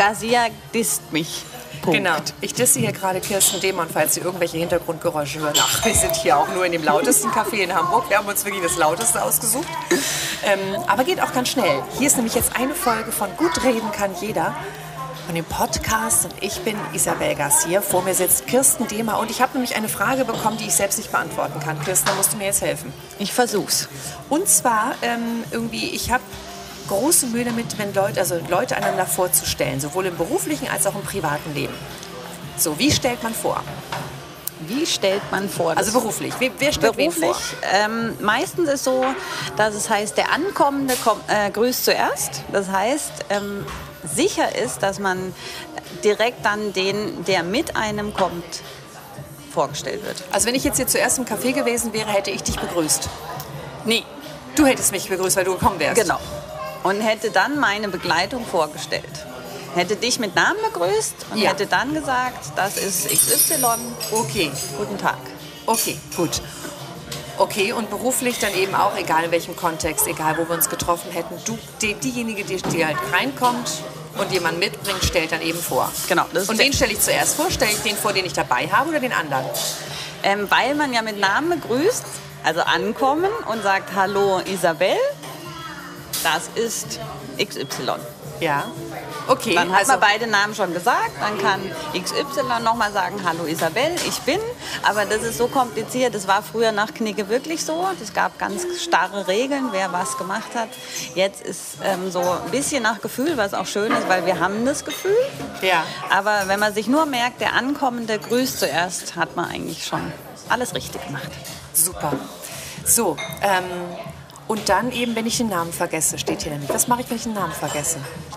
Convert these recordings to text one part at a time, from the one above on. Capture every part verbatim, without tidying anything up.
Garcia disst mich. Punkt. Genau. Ich disse hier gerade Kirsten Demann, falls Sie irgendwelche Hintergrundgeräusche hören. Ach, wir sind hier auch nur in dem lautesten Café in Hamburg. Wir haben uns wirklich das Lauteste ausgesucht. Ähm, aber geht auch ganz schnell. Hier ist nämlich jetzt eine Folge von Gut reden kann jeder. Von dem Podcast. Und ich bin Isabel Garcia. Vor mir sitzt Kirsten Demann. Und ich habe nämlich eine Frage bekommen, die ich selbst nicht beantworten kann. Kirsten, da musst du mir jetzt helfen. Ich versuch's. Und zwar ähm, irgendwie, ich habe große Mühe damit, wenn Leute, also Leute einander vorzustellen, sowohl im beruflichen als auch im privaten Leben. So, wie stellt man vor? Wie stellt man vor? Also beruflich. Wer, wer stellt beruflich, wen vor? Ähm, meistens ist es so, dass es heißt, der Ankommende kommt, äh, grüßt zuerst. Das heißt, ähm, sicher ist, dass man direkt dann den, der mit einem kommt, vorgestellt wird. Also wenn ich jetzt hier zuerst im Café gewesen wäre, hätte ich dich begrüßt? Nee. Du hättest mich begrüßt, weil du gekommen wärst? Genau. Und hätte dann meine Begleitung vorgestellt. Hätte dich mit Namen begrüßt und ja. hätte dann gesagt, das ist X Y. Okay. Guten Tag. Okay, gut. Okay, und beruflich dann eben auch, egal in welchem Kontext, egal wo wir uns getroffen hätten, du, die, diejenige, die, die halt reinkommt und jemanden mitbringt, stellt dann eben vor. Genau. Das und wen stelle ich zuerst vor? Stelle ich den vor, den ich dabei habe oder den anderen? Ähm, weil man ja mit Namen begrüßt, also ankommen und sagt, hallo Isabel, das ist X Y. Ja. Okay. Dann hat also man beide Namen schon gesagt, dann kann X Y nochmal sagen, hallo Isabel, ich bin. Aber das ist so kompliziert, das war früher nach Knigge wirklich so. Es gab ganz starre Regeln, wer was gemacht hat. Jetzt ist ähm, so ein bisschen nach Gefühl, was auch schön ist, weil wir haben das Gefühl. Ja. Aber wenn man sich nur merkt, der Ankommende grüßt zuerst, hat man eigentlich schon alles richtig gemacht. Super. So, ähm, und dann eben, wenn ich den Namen vergesse, steht hier nämlich. Was mache ich, wenn ich den Namen vergesse?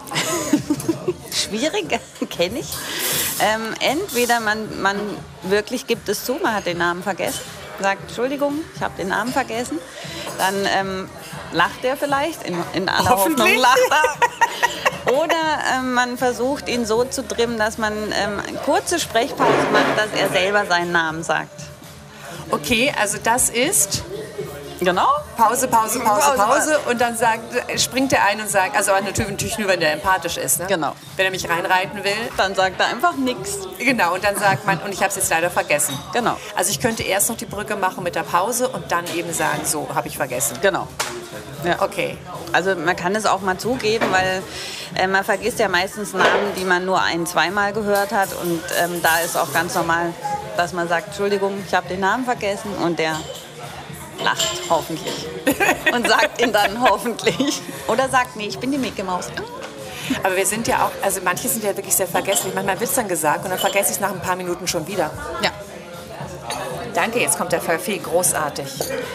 Schwierig, kenne ich. Ähm, entweder man, man wirklich gibt es zu, man hat den Namen vergessen, sagt, Entschuldigung, ich habe den Namen vergessen. Dann ähm, lacht er vielleicht, in, in aller Hoffnung lacht er. Oder ähm, man versucht, ihn so zu trimmen, dass man ähm, eine kurze Sprechpause macht, dass er selber seinen Namen sagt. Okay, also das ist... Genau. Pause, Pause, Pause, Pause, Pause. Und dann sagt, springt der ein und sagt, also natürlich nur, wenn der empathisch ist. Ne? Genau. Wenn er mich reinreiten will. Dann sagt er einfach nichts. Genau, und dann sagt man, und ich habe es jetzt leider vergessen. Genau. Also ich könnte erst noch die Brücke machen mit der Pause und dann eben sagen, so, habe ich vergessen. Genau. Ja. Okay. Also man kann es auch mal zugeben, weil äh, man vergisst ja meistens Namen, die man nur ein-, zweimal gehört hat. Und ähm, da ist auch ganz normal, dass man sagt, Entschuldigung, ich habe den Namen vergessen und der lacht hoffentlich und sagt ihn dann hoffentlich. Oder sagt, nee, ich bin die Mickey Maus. Aber wir sind ja auch, also manche sind ja wirklich sehr vergesslich. Manchmal wird es dann gesagt und dann vergesse ich es nach ein paar Minuten schon wieder. Ja. Danke, jetzt kommt der Kaffee, großartig.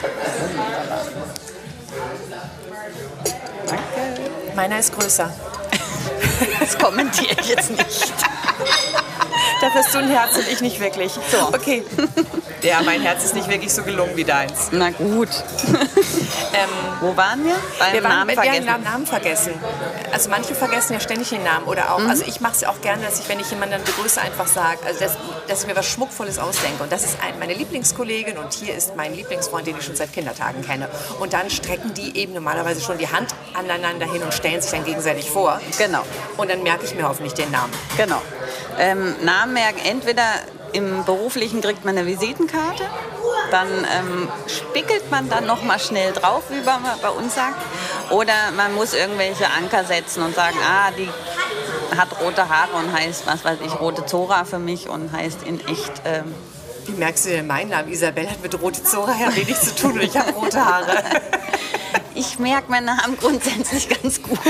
Danke. Meiner ist größer. Das kommentiere ich jetzt nicht. Dafür hast du ein Herz und ich nicht wirklich. So. Okay. Ja, mein Herz ist nicht wirklich so gelungen wie deins. Na gut. Ähm, Wo waren wir? Beim wir waren, Namen wir vergessen. haben Namen vergessen. Also manche vergessen ja ständig den Namen. Oder auch, Mhm. also ich mache es ja auch gerne, dass ich, wenn ich jemanden dann begrüße, einfach sage, also dass, dass ich mir was Schmuckvolles ausdenke. Und das ist ein, meine Lieblingskollegin und hier ist mein Lieblingsfreund, den ich schon seit Kindertagen kenne. Und dann strecken die eben normalerweise schon die Hand aneinander hin und stellen sich dann gegenseitig vor. Genau. Und dann merke ich mir hoffentlich den Namen. Genau. Ähm, Namen merken, entweder im Beruflichen kriegt man eine Visitenkarte, dann ähm, spickelt man dann noch mal schnell drauf, wie man bei uns sagt, oder man muss irgendwelche Anker setzen und sagen, ah, die hat rote Haare und heißt, was weiß ich, rote Zora für mich und heißt in echt... Ähm, Wie merkst du denn meinen Namen? Isabel hat mit rote Zora ja wenig zu tun und ich habe rote Haare. Ich merke meinen Namen grundsätzlich ganz gut.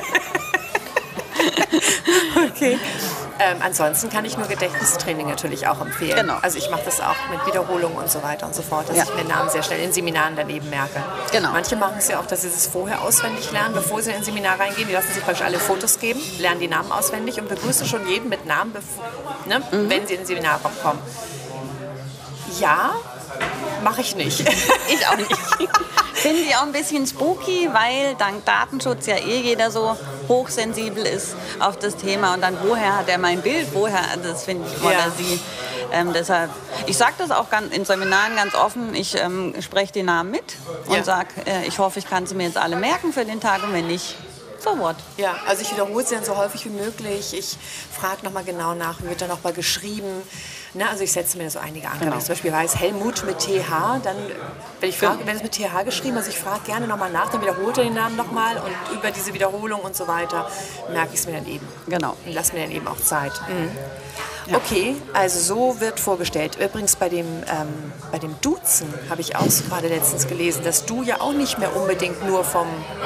Okay. Ähm, ansonsten kann ich nur Gedächtnistraining natürlich auch empfehlen. Genau. Also ich mache das auch mit Wiederholungen und so weiter und so fort, dass ja. ich mir Namen sehr schnell in Seminaren daneben merke. Genau. Manche machen es ja auch, dass sie es vorher auswendig lernen, bevor sie in ein Seminar reingehen. Die lassen sich praktisch alle Fotos geben, lernen die Namen auswendig und begrüßen schon jeden mit Namen, ne, mhm. wenn sie in ein Seminar kommen. Ja, mache ich nicht. Ich auch nicht. Finde ich auch ein bisschen spooky, weil dank Datenschutz ja eh jeder so hochsensibel ist auf das Thema. Und dann, woher hat er mein Bild? Woher, das finde ich, oder ja. sie. Ähm, deshalb, ich sage das auch ganz, in Seminaren ganz offen. Ich ähm, spreche die Namen mit und ja. sage, äh, ich hoffe, ich kann sie mir jetzt alle merken für den Tag. Und wenn nicht, so what. Ja, also ich wiederhole es dann so häufig wie möglich. Ich frage nochmal genau nach, wie wird da nochmal geschrieben. Na, also ich setze mir so einige an. Genau. Wenn ich zum Beispiel weiß, Helmut mit T H, dann, wenn ich frage, wenn es mit T H geschrieben ist, also ich frage gerne nochmal nach, dann wiederholt er den Namen nochmal und über diese Wiederholung und so weiter merke ich es mir dann eben. Genau. Und lasse mir dann eben auch Zeit. Mhm. Ja. Okay, also so wird vorgestellt. Übrigens bei dem, ähm, bei dem Duzen habe ich auch gerade letztens gelesen, dass du ja auch nicht mehr unbedingt nur vom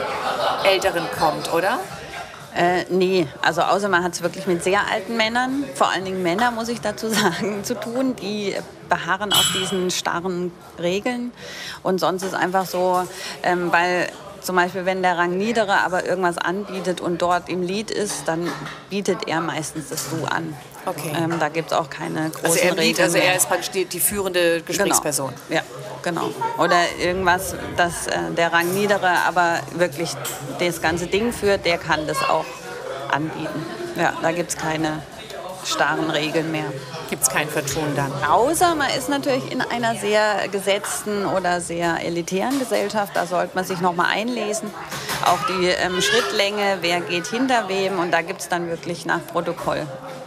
Älteren kommt, oder? Äh, nee, also außer man hat es wirklich mit sehr alten Männern, vor allen Dingen Männer, muss ich dazu sagen, zu tun, die beharren auf diesen starren Regeln. Und sonst ist einfach so, ähm, weil zum Beispiel, wenn der Rangniedere aber irgendwas anbietet und dort im Lied ist, dann bietet er meistens das Du an. Okay. Ähm, da gibt es auch keine großen also er Regeln. Also er ist praktisch die, die führende Gesprächsperson. Genau. Ja, genau. Oder irgendwas, dass äh, der Rangniedere aber wirklich das ganze Ding führt, der kann das auch anbieten. Ja, da gibt es keine starren Regeln mehr. Gibt es kein Vertun dann? Außer man ist natürlich in einer sehr gesetzten oder sehr elitären Gesellschaft. Da sollte man sich noch mal einlesen. Auch die ähm, Schrittlänge, wer geht hinter wem. Und da gibt es dann wirklich nach Protokoll.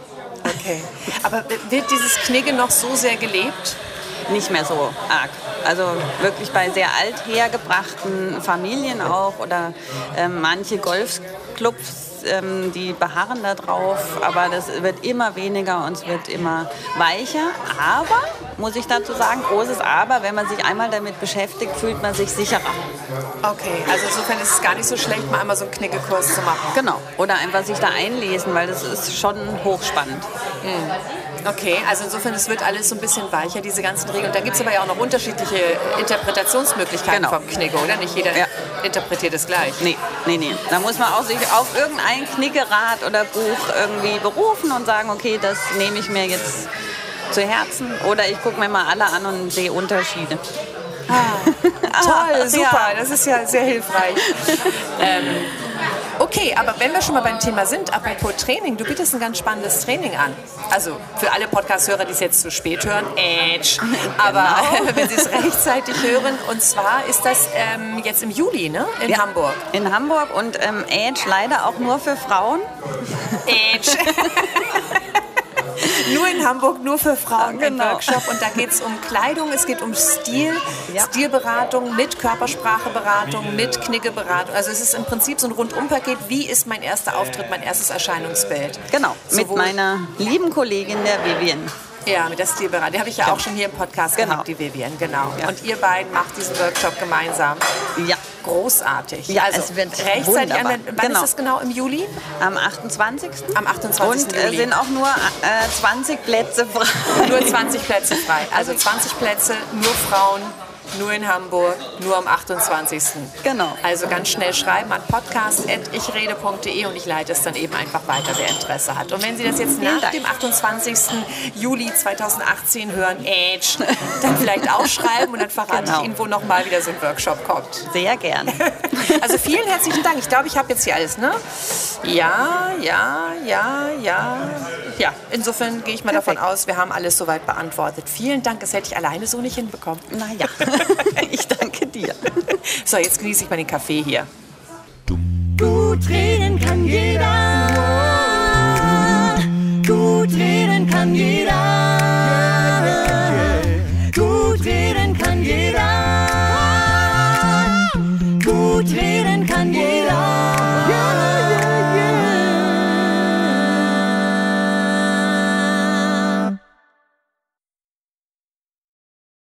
Okay. Aber wird dieses Knigge noch so sehr gelebt? Nicht mehr so arg. Also wirklich bei sehr althergebrachten Familien auch. Oder ähm, manche Golfclubs, ähm, die beharren da drauf. Aber das wird immer weniger und es wird immer weicher. Aber, muss ich dazu sagen, großes Aber, wenn man sich einmal damit beschäftigt, fühlt man sich sicherer. Okay, also insofern ist es gar nicht so schlecht, mal einmal so einen Knickekurs zu machen. Genau, oder einfach sich da einlesen, weil das ist schon hochspannend. Mhm. Okay, also insofern, es wird alles so ein bisschen weicher, diese ganzen Regeln. Da gibt es aber ja auch noch unterschiedliche Interpretationsmöglichkeiten genau. vom Knigge, oder? Nicht jeder ja. interpretiert es gleich. Nee, nee, nee. Da muss man auch sich auf irgendein Kniggerat oder Buch irgendwie berufen und sagen, okay, das nehme ich mir jetzt zu Herzen. Oder ich gucke mir mal alle an und sehe Unterschiede. Ah, toll, super, ja. Das ist ja sehr hilfreich. ähm, okay, aber wenn wir schon mal beim Thema sind, apropos Training, du bietest ein ganz spannendes Training an. Also für alle Podcast-Hörer, die es jetzt zu spät hören, Edge. Aber genau. wenn sie es rechtzeitig hören, und zwar ist das ähm, jetzt im Juli, ne? In ja, Hamburg. In Hamburg und ähm, Edge leider auch nur für Frauen. Edge. Nur in Hamburg, nur für Frauen, genau. ein Workshop. Und da geht es um Kleidung, es geht um Stil, ja. Stilberatung mit Körperspracheberatung, mit Kniggeberatung. Also es ist im Prinzip so ein Rundumpaket. Wie ist mein erster Auftritt, mein erstes Erscheinungsbild? Genau, Sowohl mit meiner lieben Kollegin, der Vivian. Ja, mit der Stilberatung. Die habe ich ja auch schon hier im Podcast genau. gehabt, die Vivian. Genau. Ja. Und ihr beiden macht diesen Workshop gemeinsam. Ja. Großartig. Ja, also es wird rechtzeitig wunderbar. an. Wann genau. ist das genau? Im Juli? Am achtundzwanzigsten Am achtundzwanzigsten Und Juli. es sind auch nur äh, zwanzig Plätze frei. Nur zwanzig Plätze frei. Also zwanzig Plätze, nur Frauen, nur in Hamburg, nur am achtundzwanzigsten Genau. Also ganz schnell schreiben an podcast at ichrede punkt de und ich leite es dann eben einfach weiter, wer Interesse hat. Und wenn Sie das jetzt Vielen nach Dank. dem achtundzwanzigsten Juli zweitausendachtzehn hören, Edge, dann vielleicht auch schreiben und dann verrate genau. ich Ihnen, wo nochmal wieder so ein Workshop kommt. Sehr gerne. Also vielen herzlichen Dank. Ich glaube, ich habe jetzt hier alles, ne? Ja, ja, ja, ja. Ja, insofern gehe ich mal Perfekt. davon aus, wir haben alles soweit beantwortet. Vielen Dank, das hätte ich alleine so nicht hinbekommen. Naja, ich danke dir. So, jetzt genieße ich mal den Kaffee hier. Gut reden kann jeder. Gut reden kann jeder.